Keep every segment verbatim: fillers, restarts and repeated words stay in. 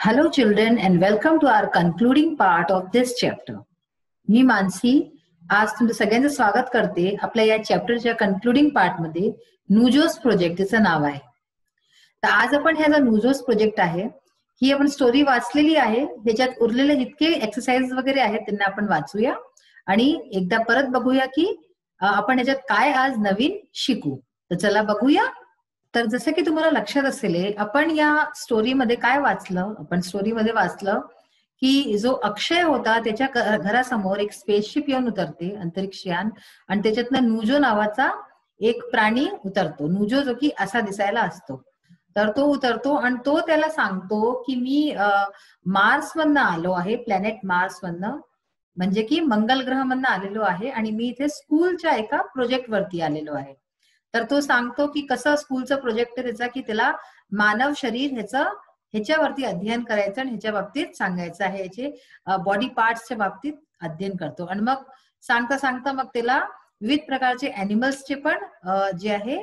Hello children and welcome to our concluding part of this chapter. मी मानसी आज तुमचं सगळ्यांचं स्वागत करते आपल्या या चॅप्टरच्या कन्क्लुडिंग पार्ट मध्ये नुजोस प्रोजेक्टचं नाव आहे. तर आज आपण ह्याचा नुजोस प्रोजेक्ट आहे ही आपण स्टोरी वाचलेली आहे. त्याच्यात उरलेले जितके एक्सरसाइज वगैरे आहेत त्यांना आपण वाचूया आणि एकदा परत बघूया की आपण ह्याच्यात काय आज नवीन शिकू. तर चला बघूया. तर जसं की तुम्हाला लक्षात असेल आपण या स्टोरीमध्ये काय वाचलं. आपण स्टोरीमध्ये वाचलं की जो अक्षय होता त्याच्या घरासमोर एक स्पेसशिप येऊन उतरते, अंतरिक्षयान, आणि त्याच्यातनं नुजो नावाचा एक प्राणी उतरतो. नुजो जो की असा दिसायला असतो. तर तो उतरतो आणि तो त्याला सांगतो की मी मार्स मधनं आलो आहे, प्लॅनेट मार्स मधनं, म्हणजे की मंगल ग्रह मधनं आलेलो आहे आणि मी इथे स्कूलच्या एका प्रोजेक्ट वरती आलेलो आहे. तर तो सांगतो की कसं स्कूलचं प्रोजेक्ट त्याचा की त्याला मानव शरीर ह्याचं ह्याच्यावरती अध्ययन करायचं आणि ह्याच्या बाबतीत सांगायचं आहे. याचे बॉडी पार्ट्सच्या बाबतीत अध्ययन करतो आणि मग सांगता सांगता मग त्याला विविध प्रकारचे अॅनिमल्सचे पण जे आहे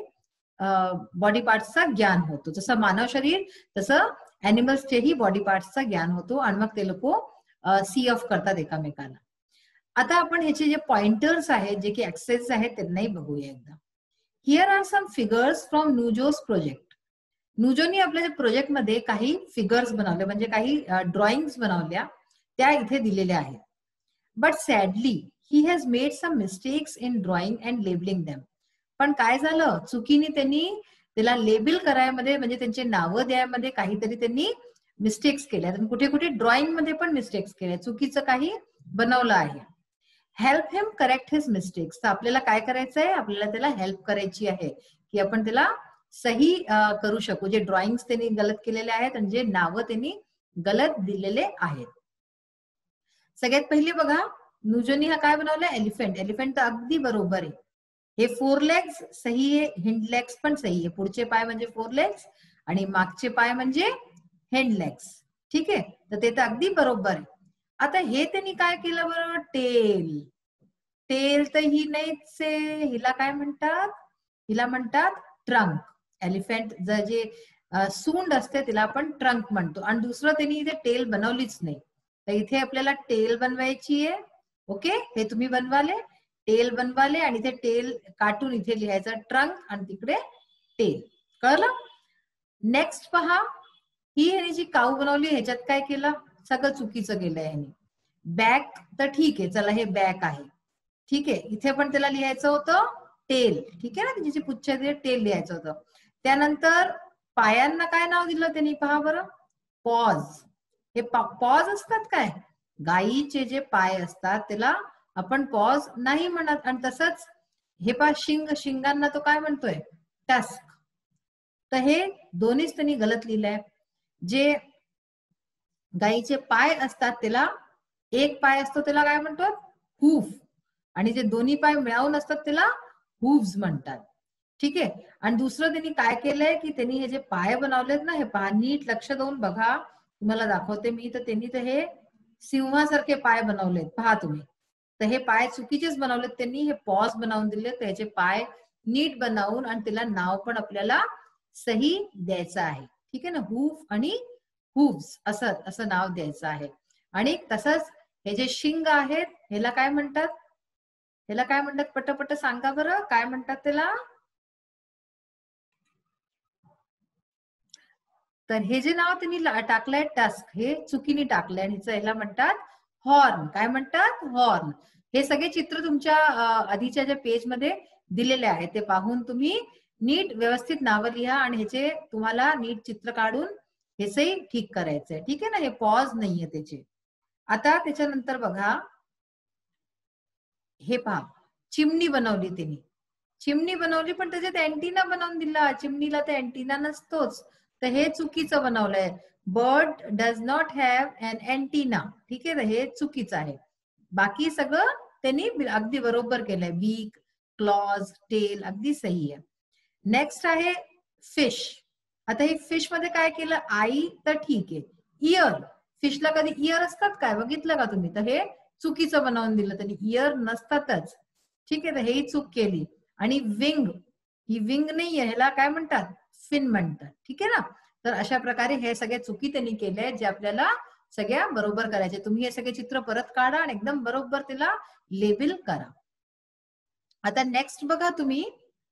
बॉडी पार्ट्सचा ज्ञान होतो. जसं मानव शरीर तसं अॅनिमल्सचेही बॉडी पार्ट्सचा ज्ञान होतो आणि मग ते लोक सी ऑफ करतात एकामेकाला. आता आपण ह्याचे जे पॉइंटर्स आहेत, जे की एक्सरसाइज आहेत, त्यांनाही बघूया एकदा. Here are some figures from Nujo's project. नुजोनी आपल्या प्रोजेक्ट मध्ये काही फिगर्स बनवले, म्हणजे काही ड्रॉइंग्स बनवल्या, त्या इथे दिलेल्या आहेत. But sadly he has made some mistakes in drawing and labelling them. पण काय झालं, चुकीने त्यांनी त्याला लेबल करायमध्ये, म्हणजे त्यांचे नावं द्यायमध्ये काहीतरी त्यांनी मिस्टेक्स केल्या. कुठे कुठे ड्रॉइंग मध्ये पण मिस्टेक्स केल्या, चुकीचं काही बनवलं आहे. Help him correct his mistakes. तर आपल्याला काय करायचं आहे, आपल्याला त्याला हेल्प करायची आहे की आपण त्याला सही करू शकू. जे ड्रॉइंग्स त्यांनी गलत केलेले आहेत आणि जे नावं त्यांनी गलत दिलेले आहेत. सगळ्यात पहिले बघा, नुजोनी हा काय बनवलाय, एलिफंट. एलिफंट तर अगदी बरोबर आहे. हे फोर लेग्स सही आहे, हिंड लेग्स पण सही आहे. पुढचे पाय म्हणजे फोर लेग्स आणि मागचे पाय म्हणजे हिंड लेग्स. ठीक आहे, तर ते तर अगदी बरोबर आहे. आता हे त्यांनी काय केलं बरं, टेल. टेल तर ही नाहीच आहे, हिला काय म्हणतात, हिला म्हणतात ट्रंक. एलिफंट जर जे सूंड असते तिला आपण ट्रंक म्हणतो. आणि दुसरं त्यांनी इथे टेल बनवलीच नाही. तर इथे आपल्याला टेल बनवायची आहे. ओके, हे तुम्ही बनवाले, टेल बनवाले आणि इथे टेल काटून इथे लिहायचं ट्रंक आणि तिकडे टेल. कळलं? नेक्स्ट पहा, ही ह्यानी जी काऊ बनवली ह्याच्यात काय केलं, सगळं चुकीचं केलंय ह्यानी. बॅक तर ठीक आहे, चला हे बॅक आहे, ठीक आहे. इथे पण त्याला लिहायचं होतं टेल, ठीक आहे ना, त्याची पुच्छ टेल लिहायचं होतं. त्यानंतर पायांना काय नाव दिलं त्यांनी, पहा बरं, पॉज. हे पॉज असतात काय, गायीचे जे पाय असतात त्याला आपण पॉज नाही म्हणत. आणि तसंच हे पहा शिंग, शिंगांना तो काय म्हणतोय, टस्क. तर हे दोन्हीच त्यांनी गलत लिहिलंय. जे गायीचे पाय असतात त्याला एक पाय असतो त्याला काय म्हणतात, हूफ, आणि जे दोन्ही पाय मिळवून असतात त्याला हूव्स म्हणतात. ठीक आहे. आणि दुसरं त्यांनी काय केलंय की त्यांनी हे जे पाय बनवलेत ना, हे पहा, नीट लक्ष देऊन बघा, तुम्हाला दाखवते मी. तर त्यांनी तर हे सिंहासारखे पाय बनवलेत, पहा तुम्ही. तर हे पाय चुकीचेच बनवलेत त्यांनी, हे पॉज बनवून दिले. त्याचे पाय नीट बनवून आणि त्याला नाव पण आपल्याला सही द्यायचं आहे. ठीक आहे ना, हूफ आणि हूव्स असं असं नाव द्यायचं आहे. आणि तसंच हे जे शिंग आहेत ह्याला काय म्हणतात, ह्याला काय म्हणतात, पटपट सांगा बरं, काय म्हणतात त्याला. तर हे जे नाव त्यांनी टाकलंय टस्क, हे चुकीने टाकलंय आणि ह्याला म्हणतात हॉर्न. काय म्हणतात, हॉर्न. हे सगळे चित्र तुमच्या आधीच्या ज्या पेज मध्ये दिलेले आहेत ते पाहून तुम्ही नीट व्यवस्थित नावं लिहा आणि ह्याचे तुम्हाला नीट चित्र काढून हेचही ठीक करायचंय. ठीक आहे ना, हे पॉज नाहीये त्याचे. आता त्याच्यानंतर बघा, हे पहा, चिमणी बनवली त्यांनी. चिमणी बनवली पण त्याच्यात अँटिना बनवून दिला. चिमणीला तर अँटिना नसतोच, तर हे चुकीचं बनवलंय. Bird does not have an antenna. ठीक आहे, हे चुकीचं आहे. बाकी सगळं त्यांनी अगदी बरोबर केलंय. बीक, क्लॉज, टेल अगदी सही आहे. नेक्स्ट आहे फिश. आता हे फिश मध्ये काय केलं, आई तर ठीक आहे, इयर. फिशला कधी इयर असतात काय, बघितलं का तुम्ही, तर हे चुकीचं बनवून दिलं त्यांनी, इयर नसतातच. ठीक आहे, तर हेही चूक केली. आणि विंग, ही विंग नाहीये, ह्याला काय म्हणतात, फिन म्हणतात. ठीक आहे ना, तर अशा प्रकारे हे सगळे चुकी त्यांनी केल्या जे आपल्याला सगळ्या बरोबर करायचे. तुम्ही हे सगळे चित्र परत काढा आणि एकदम बरोबर त्याला लेबल करा. आता नेक्स्ट बघा तुम्ही,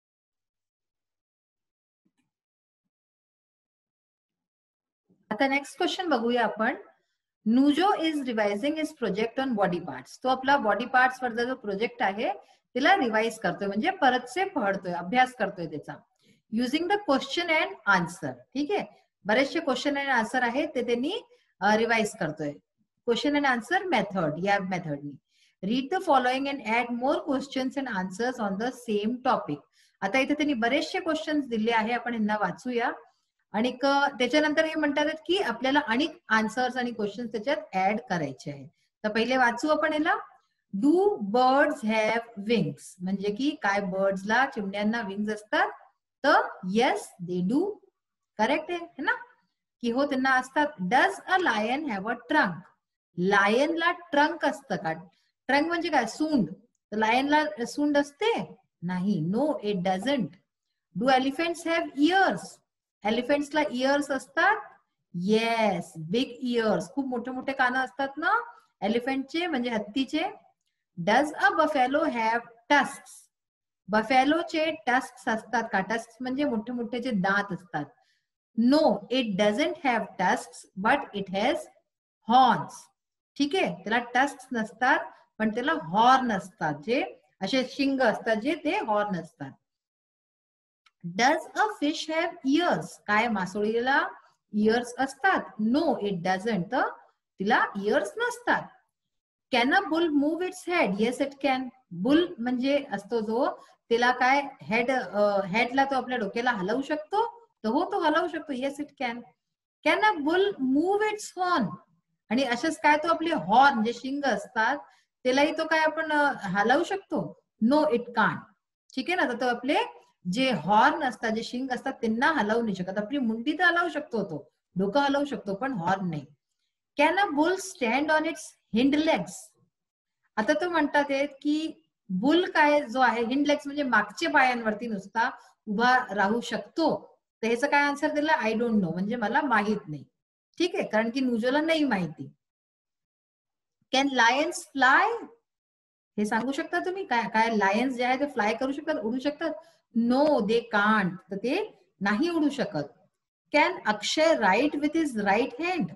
आता नेक्स्ट क्वेश्चन बघूया आपण. Nujo is revising his project on body parts. तो आपला बॉडी पार्ट्स वरचा जो प्रोजेक्ट आहे त्याला रिवाइज करतोय, म्हणजे परतसे पढ़तोय, अभ्यास करतोय त्याचा. Using the question and answer. ठीक आहे, बरेचसे क्वेश्चन अँड आन्सर आहेत ते त्यांनी रिवाइज करतोय. क्वेश्चन अँड आन्सर मेथड, या मेथडनी. Read the following and add more questions and answers on the same topic. आता इथे त्यांनी बरेचसे क्वेश्चन्स दिले आहे, आपण यांना वाचूया. आणि त्याच्यानंतर हे म्हणतात की आपल्याला अनेक आन्सर्स आणि क्वेश्चन त्याच्यात ऍड करायचे आहे. तर पहिले वाचू आपण याला. डू बर्ड्स हॅव विंग्स, म्हणजे की काय बर्ड्सला, चिमण्यांना विंग्स असतात? तर येस दे डू, करेक्ट आहे ना, की हो त्यांना असतात. Does a lion have a trunk. लायनला ट्रंक असतं का? ट्रंक म्हणजे काय? सूंड. तर लायनला सूंड असते? नाही, no it doesn't. Do elephants have ears. एलिफंट्सला इयर्स असतात? येस, बिग इयर्स, खूप मोठे मोठे कान असतात ना एलिफंटचे, म्हणजे हत्तीचे. Does a buffalo have tusks. बफेलोचे टस्क्स असतात का? टस्क्स म्हणजे मोठे मोठे जे दात असतात. No it doesn't have tusks but it has horns. ठीक आहे, त्याला टस्क्स नसतात पण त्याला हॉर्न असतात, जे असे शिंग असतात, जे ते हॉर्न असतात. Does a fish have ears. काय मासोळीला इयर्स असतात? नो इट डझंट, तर तिला इयर्स नसतात. Can a bull move its head? Yes it can. Bull म्हणजे असतो जो, त्याला काय हेड, हेडला तो आपल्या डोक्याला हलवू शकतो? तर हो, तो हलवू शकतो. Yes it can. Can a bull move its horn? आणि असेच काय तो आपले हॉर्न जे शिंग असतात त्यालाही तो काय आपण हलवू शकतो? No it can't. ठीक आहे ना, तर तो आपले जे हॉर्न असतात, जे शिंग असतात त्यांना हलवू नाही शकत. आपली मुंडी तर हलवू शकतो, तो डोकं हलवू शकतो, पण हॉर्न नाही. Can a bull stand on its hind legs? आता तो म्हणतात की बुल काय जो आहे, हिंड लेग्स म्हणजे मागच्या पायांवरती नुसता उभा राहू शकतो. तर ह्याचं काय आन्सर दिला? आय डोंट नो, म्हणजे मला माहित नाही. ठीक आहे, कारण की नुजोला नाही माहिती. Can lions fly? हे सांगू शकता तुम्ही? काय काय लायन्स जे आहे ते फ्लाय करू शकतात, उडू शकतात? नो दे कांट, तर ते नाही उडू शकत. Can Akshay write with his right hand?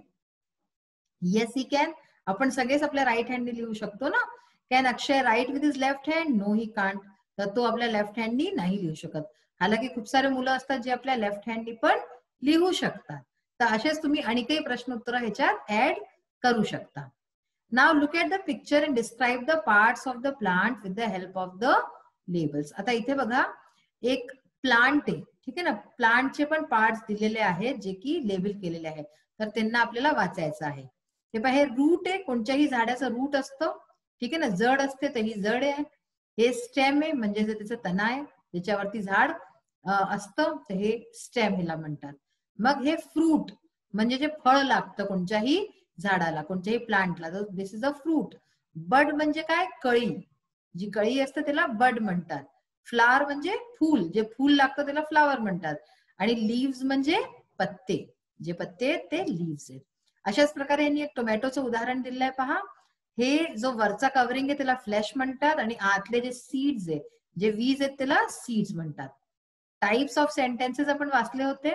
Yes he can. आपण सगळेच आपल्या राईट हँडने लिहू शकतो ना. Can Akshay write with his left hand? No he can't, तर तो आपल्या लेफ्ट हँडनी नाही लिहू शकत. हालाकी खूप सारे मुलं असतात जे आपल्या लेफ्ट हँडनी पण लिहू शकतात. तर असेच तुम्ही अनेकही प्रश्न उत्तर ह्याच्यात ऍड करू शकता. Now look at the picture and describe the parts of the plant with the help of the labels. आता इथे बघा एक प्लांट आहे, ठीक आहे ना, प्लांटचे पण पार्ट्स दिलेले आहेत जे की लेबल केलेले आहेत, तर त्यांना आपल्याला वाचायचं आहे. हे पहा, हे रूट आहे, कोणत्याही झाडाचं रूट असतं, ठीक आहे ना, जड असते तर ही जड आहे. हे स्टेम आहे, म्हणजे त्याचं तना आहे, त्याच्यावरती झाड असतं, तर हे स्टेम ह्याला म्हणतात. मग हे फ्रूट म्हणजे जे फळ लागतं कोणत्याही झाडाला, कोणत्याही प्लांटला, तर दिस इज अ फ्रूट. बड म्हणजे काय? कळी, जी कळी असते त्याला बड म्हणतात. फ्लावर म्हणजे फूल, जे फूल लागतं त्याला फ्लावर म्हणतात. आणि लिव्स म्हणजे पत्ते, जे पत्ते आहेत ते लिव्स आहेत. अशाच प्रकारे यांनी एक टोमॅटोचं उदाहरण दिलं आहे पहा. हे जो वरचा कव्हरिंग आहे त्याला फ्लॅश म्हणतात आणि आतले जे सीड्स आहेत, जे वीज आहेत, त्याला सीड्स म्हणतात. टाइप्स ऑफ सेंटेन्सेस आपण वाचले होते.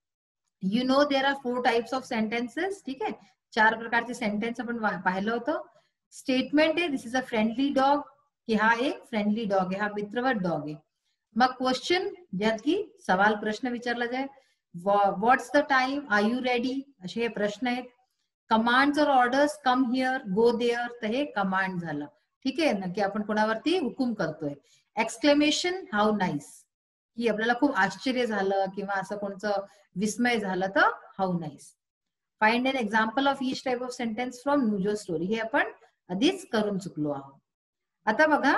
You know there are four types of sentences. ठीक आहे, चार प्रकारचे सेंटेन्स आपण पाहिलं होतं. स्टेटमेंट आहे, this is a friendly dog, की हा एक फ्रेंडली डॉग आहे, हा मित्रवत डॉग आहे. मग क्वेश्चन, ज्यात की सवाल प्रश्न विचारला जाय. What's the time, are you ready, असे हे प्रश्न आहेत. कमांड्स और orders, come here, go there, तर हे कमांड झालं. ठीक आहे ना, की आपण कोणावरती हुकूम करतोय. एक्सक्लेमेशन, हाऊ नाईस, की आपल्याला खूप आश्चर्य झालं किंवा असं कोणतं विस्मय झालं तर how nice. Find an example of each type of sentence from नुजो स्टोरी, हे आपण आधीच करून चुकलो आहोत. आता बघा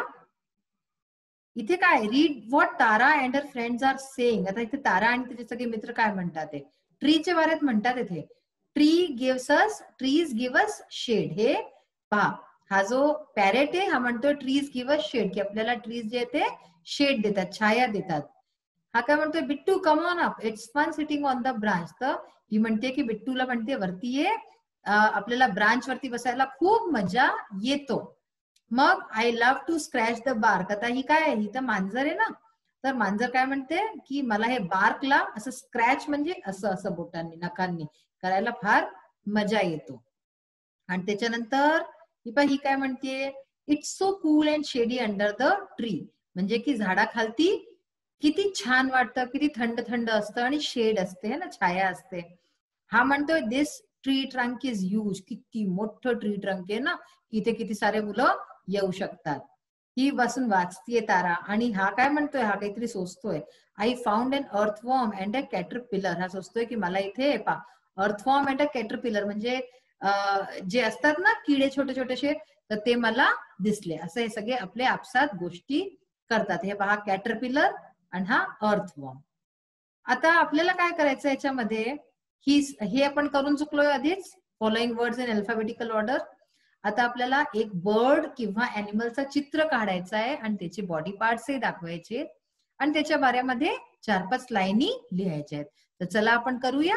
इथे काय, read what Tara and her friends are saying. आता इथे तारा आणि त्याचे सगळे मित्र काय म्हणतात, ते ट्रीच्या बारेत म्हणतात. इथे tree gives us, trees give us shade. हे पहा, हा जो पॅरेट आहे हा म्हणतोय ट्रीज गिव्ह अस शेड, की आपल्याला ट्रीज जे ते शेड देतात, छाया देतात. हा काय म्हणतोय, Bittu come on up, it's fun sitting on the branch. तर ही म्हणते की बिट्टूला म्हणते वरती ये, आपल्याला ब्रांच वरती बसायला खूप मजा येतो. मग I love to scratch the bark. आता ही काय आहे, ही तर मांजर आहे ना, तर मांजर काय म्हणते की मला हे बार्कला असं स्क्रॅच म्हणजे असं असं बोटांनी नखांनी करायला फार मजा येतो. आणि त्याच्यानंतर ही पण ही काय म्हणते, it's so cool and shady under the tree. म्हणजे की झाडाखालती किती छान वाटतं, किती थंड थंड असतं आणि शेड असते ना, छाया असते. हा म्हणतोय this tree trunk is huge. किती मोठं ट्री ट्रंक आहे ना, इथे किती सारे मुलं येऊ शकतात. ही बसून वाचतीये तारा. आणि हा काय म्हणतोय, हा काहीतरी सोचतोय. I found an earthworm and a caterpillar. हा सोचतोय की मला इथे पा अर्थवॉर्म अँड अ कॅटरपिलर म्हणजे जे असतात ना किडे छोटे छोटेसे, तर ते मला दिसले. असं हे सगळे आपले आपसात गोष्टी करतात. हे पहा कॅटरपिलर आणि हा अर्थवॉर्म. आता आपल्याला काय करायचं याच्यामध्ये, ही हे आपण करून चुकलोय आधीच, following words in alphabetical order. आता आपल्याला एक बर्ड किंवा अॅनिमलचं चित्र काढायचं आहे आणि त्याचे बॉडी पार्ट्सही दाखवायचे आणि त्याच्या बाऱ्यामध्ये चार पाच लाईनी लिहायच्या आहेत. तर चला आपण करूया.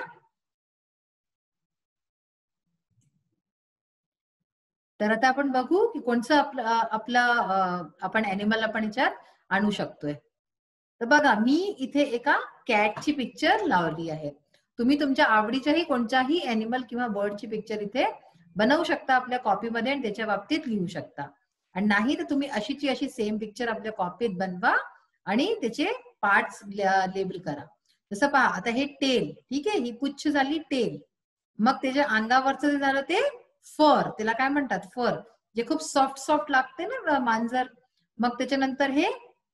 तर आता आपण बघू की कोणचं आपलं आपलं आपण अॅनिमल आपण याच्यात आणू शकतोय. तर बघा मी इथे एका कॅटची पिक्चर लावली आहे. तुम्ही तुमच्या आवडीच्याही कोणत्याही अॅनिमल किंवा बर्डची पिक्चर इथे बनवू शकता आपल्या कॉपीमध्ये आणि त्याच्या बाबतीत लिहू शकता. आणि नाही तर तुम्ही अशीची अशी सेम पिक्चर आपल्या कॉपीत बनवा आणि त्याचे पार्ट्स लेबल करा. जसं पहा आता हे टेल, ठीक आहे, ही पुच्छ झाली टेल. मग त्याच्या अंगावरचं जे झालं ते फर, त्याला काय म्हणतात फर, जे खूप सॉफ्ट सॉफ्ट लागते ना मांजर. मग त्याच्यानंतर हे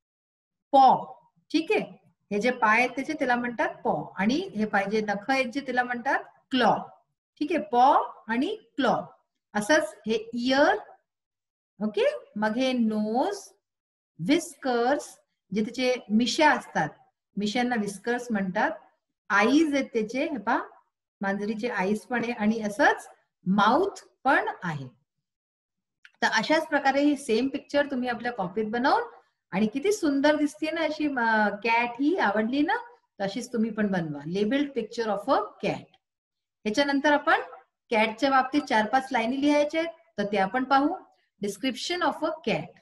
पॉ, ठीक आहे, हे जे पाय आहेत त्याचे त्याला म्हणतात पॉ. आणि हे पाहिजे नख आहेत जे त्याला म्हणतात क्लॉ. ठीक आहे, पॉ आणि क्लॉ. असंच हे इयर, ओके. मग हे नोज, विस्कर्स, जे त्याचे मिशा असतात, मिशांना विस्कर्स म्हणतात. आईज आहेत त्याचे, हे पहा मांजरीचे आईज पण आहे. आणि असंच माउथ पण आहे. तर अशाच प्रकारे ही सेम पिक्चर तुम्ही आपल्या कॉपीत बनवून, आणि किती सुंदर दिसते ना अशी कॅट, ही आवडली ना, तशीच तुम्ही पण बनवा. Labelled picture of a cat. ह्याच्यानंतर आपण कॅटच्या बाबतीत चार पाच लाईनी लिहायच्या आहेत, तर ते आपण पाहू. Description of a cat.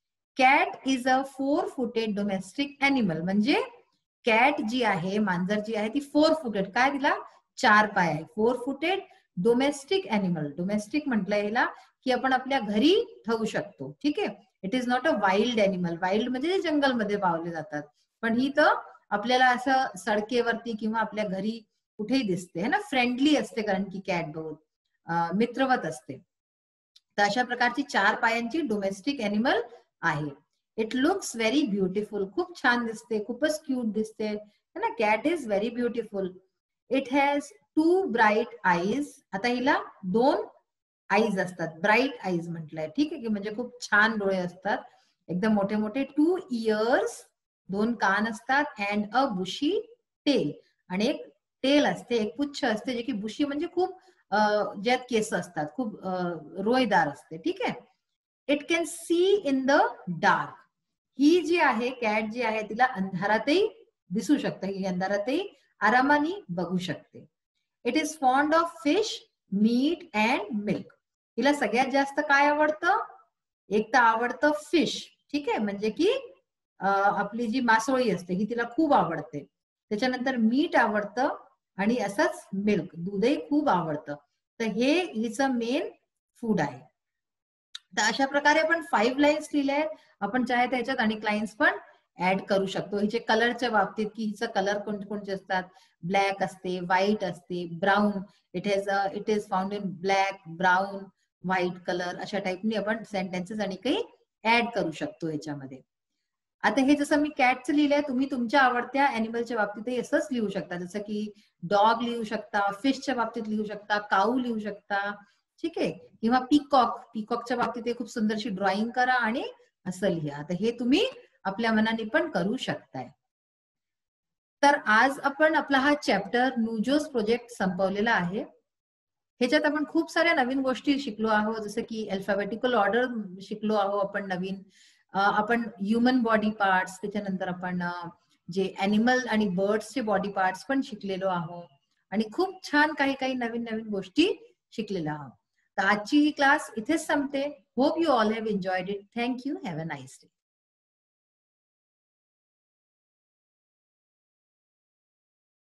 Cat is a four footed domestic animal. म्हणजे कॅट जी आहे, मांजर जी आहे, ती फोर फुटेड, काय तिला चार पाय आहे. Four footed domestic animal. Domestic म्हटलंय याला की आपण आपल्या घरी ठेवू शकतो. ठीक आहे, it is not a wild animal. Wild म्हणजे जंगलमध्ये पावले जातात, पण ही तर आपल्याला असं सडकेवरती किंवा आपल्या घरी कुठेही दिसते है ना. फ्रेंडली असते कारण की कॅट बहुत मित्रवत असते. तर अशा प्रकारची चार पायांची डोमेस्टिक अॅनिमल आहे. It looks very beautiful. खूप छान दिसते, खूपच क्यूट दिसते है ना. Cat is very beautiful. It has two bright eyes. आता हिला दोन आईज असतात, ब्राईट आईज म्हटलंय, ठीक आहे की, म्हणजे खूप छान डोळे असतात, एकदम मोठे मोठे. टू इयर्स, दोन कान असतात. अँड अ बुशी टेल, आणि एक टेल असते, एक पुच्छ असते, जे की बुशी म्हणजे खूप ज्यात केस असतात, खूप रोयदार असते. ठीक आहे. It can see in the dark. ही जी आहे कॅट जी आहे तिला अंधारातही दिसू शकते, ही अंधारातही आरामाने बघू शकते. It is fond of fish, meat and milk. तिला सगळ्यात जास्त काय आवडतं, एक तर आवडतं फिश, ठीक आहे, म्हणजे की आपली जी मासोळी असते ही तिला खूप आवडते. त्याच्यानंतर मीठ आवडतं आणि असंच मिल्क, दूधही खूप आवडतं. तर हे हिचं मेन फूड आहे. तर अशा प्रकारे आपण फाईव्ह लाईन्स लिहिल्या आहेत. आपण चाहे त्याच्यात आणि लाईन्स पण ऍड करू शकतो. हिचे कलरच्या बाबतीत की हिचं कलर कोणते कोणते असतात, ब्लॅक असते, व्हाईट असते, brown. It has it is found in black, brown, white colour. अशा टाईपनी आपण सेंटेन्सेस आणि काही ऍड करू शकतो याच्यामध्ये. आता हे जसं मी कॅटचं लिहिलंय, तुम्ही तुमच्या आवडत्या अॅनिमलच्या बाबतीतही असंच लिहू शकता. जसं की डॉग लिहू शकता, फिशच्या बाबतीत लिहू शकता, काऊ लिहू शकता, ठीक आहे, किंवा पिकॉक. पिकॉकच्या बाबतीत खूप सुंदरशी ड्रॉइंग करा आणि असं लिहा. तर हे तुम्ही आपल्या मनाने पण करू शकताय. तर आज आपण आपला हा चॅप्टर नुजोस प्रोजेक्ट संपवलेला आहे. ह्याच्यात आपण खूप साऱ्या नवीन गोष्टी शिकलो आहोत, जसं की अल्फाबेटिकल ऑर्डर शिकलो आहोत आपण नवीन. आपण ह्युमन बॉडी पार्ट्स, त्याच्यानंतर आपण जे अॅनिमल आणि बर्ड्सचे बॉडी पार्ट्स पण शिकलेलो आहोत आणि खूप छान काही काही नवीन नवीन गोष्टी शिकलेल्या आहोत. तर आजची ही क्लास इथेच संपते. Hope you all have enjoyed it. Thank you. Have a nice day.